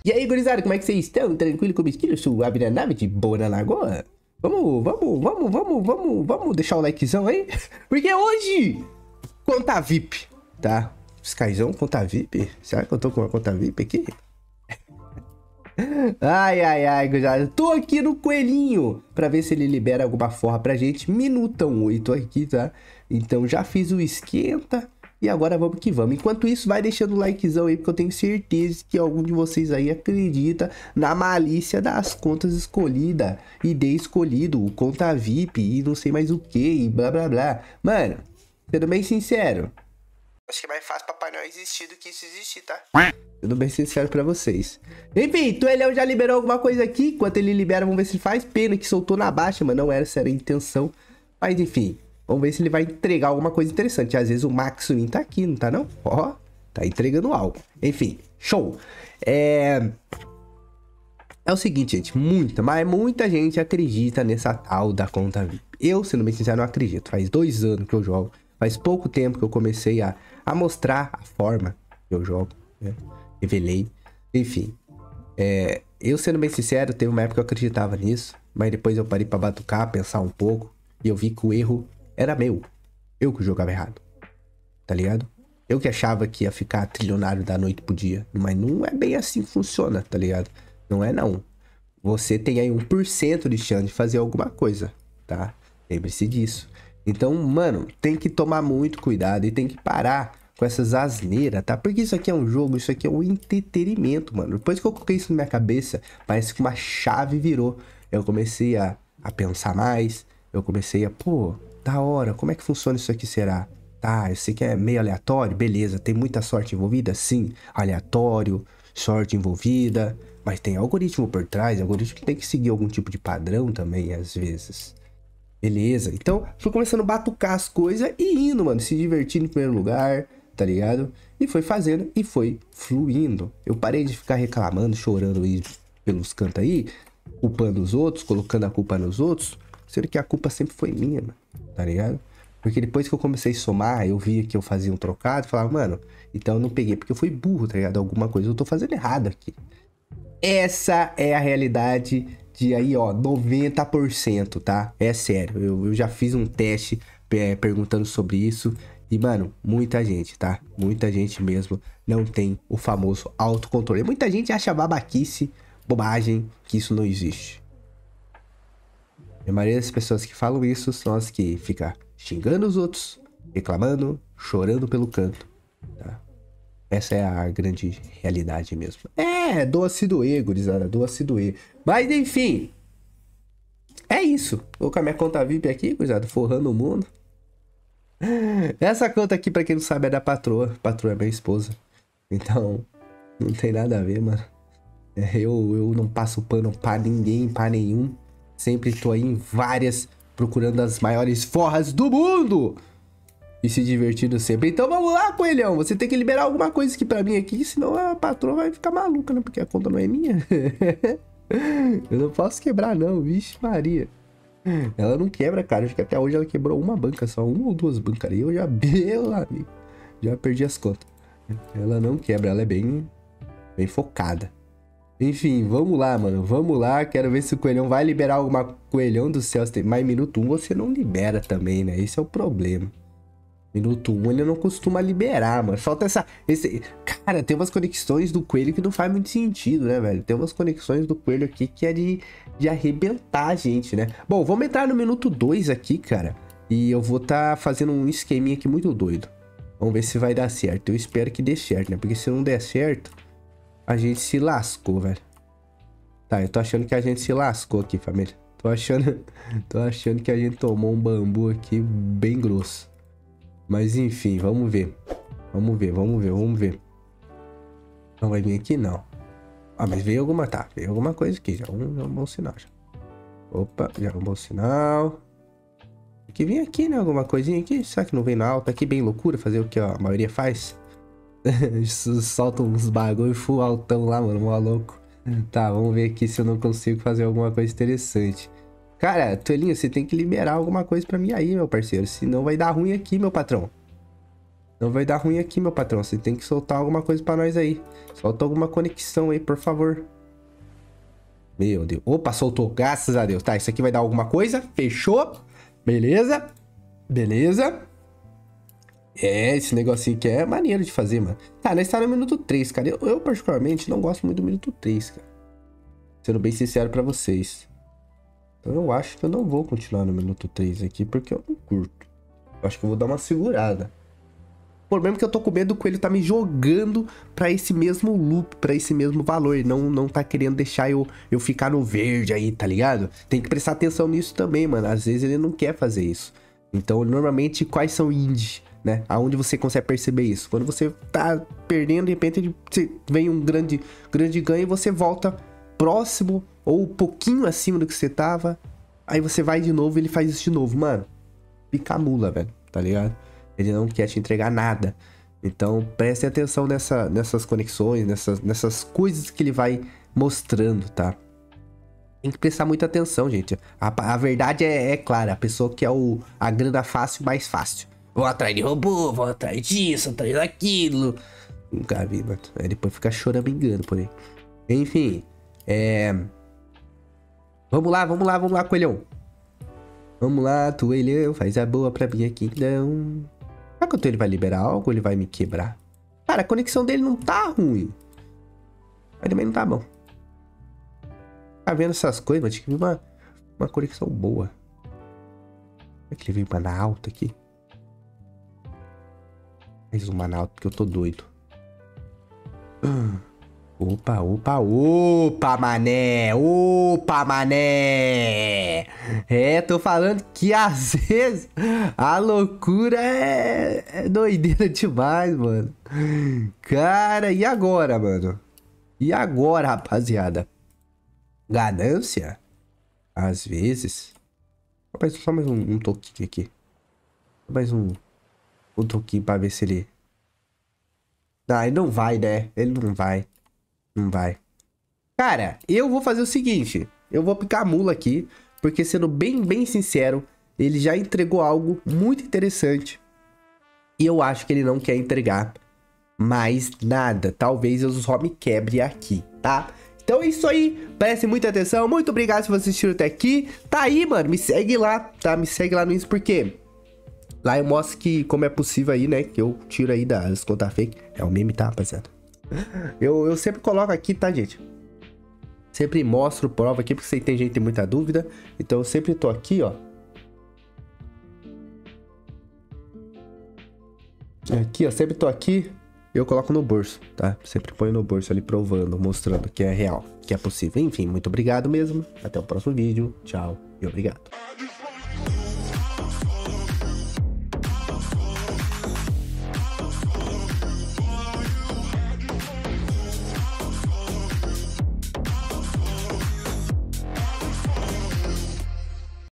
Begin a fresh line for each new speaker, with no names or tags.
E aí, gurizada, como é que vocês estão? Tranquilo com o esquilo? Suave na nave de boa na lagoa? Vamos deixar o likezão aí? Porque hoje, conta VIP, tá? Skyzão, conta VIP? Será que eu tô com uma conta VIP aqui? Ai, gurizada, tô aqui no coelhinho pra ver se ele libera alguma forra pra gente. Minutão 8 aqui, tá? Então já fiz o esquenta. E agora vamos que vamos. Enquanto isso, vai deixando o likezão aí, porque eu tenho certeza que algum de vocês aí acredita na malícia das contas escolhidas. ID escolhido, conta VIP e não sei mais o que, e blá blá blá. Mano, sendo bem sincero, acho que é mais fácil Papai Noel existir do que isso existir, tá? Sendo bem sincero pra vocês. Enfim, Toelhão já liberou alguma coisa aqui. Enquanto ele libera, vamos ver se ele faz. Pena que soltou na baixa, mas não era essa a intenção. Mas enfim, vamos ver se ele vai entregar alguma coisa interessante. Às vezes o Max Win tá aqui, não tá não? Ó, tá entregando algo. Enfim, show. É o seguinte, gente. Muita gente acredita nessa tal da conta VIP. Eu, sendo bem sincero, não acredito. Faz 2 anos que eu jogo. Faz pouco tempo que eu comecei a mostrar a forma que eu jogo, né? Revelei. Enfim. Eu, sendo bem sincero, teve uma época que eu acreditava nisso. Mas depois eu parei pra batucar, pensar um pouco. E eu vi que o erro era meu. Eu que jogava errado. Tá ligado? Eu que achava que ia ficar trilionário da noite pro dia. Mas não é bem assim que funciona, tá ligado? Não é não. Você tem aí 1% de chance de fazer alguma coisa, tá? Lembre-se disso. Então, mano, tem que tomar muito cuidado e tem que parar com essas asneiras, tá? Porque isso aqui é um jogo, isso aqui é um entretenimento, mano. Depois que eu coloquei isso na minha cabeça, parece que uma chave virou. Eu comecei a pensar mais. Eu comecei a, pô, da hora, como é que funciona isso aqui, será? Tá, eu sei que é meio aleatório, beleza, tem muita sorte envolvida? Sim, aleatório, sorte envolvida, mas tem algoritmo por trás, algoritmo que tem que seguir algum tipo de padrão também, às vezes. Beleza, então fui começando a batucar as coisas e indo, mano, se divertindo em primeiro lugar, tá ligado? E foi fazendo e foi fluindo. Eu parei de ficar reclamando, chorando aí pelos cantos aí, culpando os outros, colocando a culpa nos outros. Sendo que a culpa sempre foi minha, mano, tá ligado? Porque depois que eu comecei a somar, eu via que eu fazia um trocado, falava, mano, então eu não peguei, porque eu fui burro, tá ligado? Alguma coisa eu tô fazendo errado aqui. Essa é a realidade de aí, ó, 90%, tá? É sério, eu já fiz um teste perguntando sobre isso e, mano, muita gente, tá? Muita gente mesmo não tem o famoso autocontrole. Muita gente acha babaquice, bobagem, que isso não existe. A maioria das pessoas que falam isso são as que ficam xingando os outros, reclamando, chorando pelo canto, tá? Essa é a grande realidade mesmo. Doa-se doer, gurizada, doa-se doer. Mas enfim, é isso. Vou com a minha conta VIP aqui, gurizada, forrando o mundo. Essa conta aqui, pra quem não sabe, é da patroa. Patroa é minha esposa. Então, não tem nada a ver, mano. Eu não passo pano pra ninguém, pra nenhum. Sempre tô aí em várias, procurando as maiores forras do mundo. E se divertindo sempre. Então vamos lá, coelhão. Você tem que liberar alguma coisa aqui pra mim aqui, senão a patroa vai ficar maluca, né? Porque a conta não é minha. Eu não posso quebrar não, vixe Maria. Ela não quebra, cara. Acho que até hoje ela quebrou uma banca só. 1 ou 2 bancas ali. Eu já, meu amigo, já perdi as contas. Ela não quebra, ela é bem focada. Enfim, vamos lá, mano. Vamos lá. Quero ver se o coelhão vai liberar alguma. Coelhão do céu. Mas minuto 1 você não libera também, né? Esse é o problema. Minuto 1 ele não costuma liberar, mano. Falta Cara, tem umas conexões do coelho que não faz muito sentido, né, velho? Tem umas conexões do coelho aqui que é de arrebentar a gente, né? Bom, vamos entrar no minuto 2 aqui, cara. E eu vou tá fazendo um esqueminha aqui muito doido. Vamos ver se vai dar certo. Eu espero que dê certo, né? Porque se não der certo, a gente se lascou, velho. Tá, eu tô achando que a gente se lascou aqui, família. Tô achando que a gente tomou um bambu aqui bem grosso. Mas enfim, vamos ver. Vamos ver. Não vai vir aqui, não. Ah, mas veio alguma, tá. Veio alguma coisa aqui, já é um bom sinal, já. Opa, já é um bom sinal. Tem que vir aqui, né? Alguma coisinha aqui. Será que não vem na alta aqui? Bem loucura fazer o que a maioria faz. Solta uns bagulho full altão lá, mano. Mó louco. Tá, vamos ver aqui se eu não consigo fazer alguma coisa interessante. Cara, Toelhinho, você tem que liberar alguma coisa pra mim aí, meu parceiro. Senão vai dar ruim aqui, meu patrão. Não vai dar ruim aqui, meu patrão. Você tem que soltar alguma coisa pra nós aí. Solta alguma conexão aí, por favor. Meu Deus. Opa, soltou. Graças a Deus. Tá, isso aqui vai dar alguma coisa. Fechou. Beleza. Beleza. É, esse negocinho aqui é maneiro de fazer, mano. Tá, nós tá no minuto 3, cara. Eu particularmente não gosto muito do minuto 3, cara. Sendo bem sincero pra vocês. Então eu acho que eu não vou continuar no minuto 3 aqui, porque eu não curto. Eu acho que eu vou dar uma segurada. O problema é que eu tô com medo do coelho tá me jogando pra esse mesmo loop, pra esse mesmo valor. Não tá querendo deixar eu ficar no verde aí, tá ligado? Tem que prestar atenção nisso também, mano. Às vezes ele não quer fazer isso. Então, normalmente, quais são indie, né? Aonde você consegue perceber isso? Quando você tá perdendo, de repente vem um grande ganho e você volta próximo ou um pouquinho acima do que você tava. Aí você vai de novo e ele faz isso de novo. Mano, pica a mula, velho, tá ligado? Ele não quer te entregar nada. Então, preste atenção nessas conexões, nessas coisas que ele vai mostrando, tá? Tem que prestar muita atenção, gente. A verdade é clara. A pessoa quer a grana fácil, mais fácil. Vou atrás de robô, vou atrás disso, atrás daquilo. Nunca vi, mano. Aí depois fica choramingando por aí. Enfim, Vamos lá, coelhão. Vamos lá, coelhão. Faz a boa pra mim aqui, não. Será que ele vai liberar algo ou ele vai me quebrar? Cara, a conexão dele não tá ruim. Mas também não tá bom. Tá vendo essas coisas, mas tinha que vir uma conexão boa. Será que ele veio mana alta aqui? Mais um mana alta que eu tô doido. Opa, mané. Opa, mané. É, tô falando que às vezes a loucura é doideira demais, mano. Cara, e agora, mano? E agora, rapaziada? Ganância? Às vezes. Só mais um toquinho aqui. Mais um toquinho pra ver se ele... Ah, ele não vai, né? Ele não vai. Não vai. Cara, eu vou fazer o seguinte. Eu vou picar a mula aqui. Porque, sendo bem sincero, ele já entregou algo muito interessante. E eu acho que ele não quer entregar mais nada. Talvez eu só me quebre aqui, tá? Então é isso aí. Preste muita atenção. Muito obrigado se você assistiu até aqui. Tá aí, mano. Me segue lá, tá? Me segue lá no Insta, porque lá eu mostro que como é possível aí, né? Que eu tiro aí das contas fake. É um meme, tá, rapaziada? Eu sempre coloco aqui, tá, gente? Sempre mostro prova aqui, porque tem gente que tem muita dúvida. Então eu sempre tô aqui, ó. Aqui, ó. Sempre tô aqui. Eu coloco no bolso, tá? Sempre ponho no bolso ali, provando, mostrando que é real, que é possível. Enfim, muito obrigado mesmo. Até o próximo vídeo. Tchau e obrigado.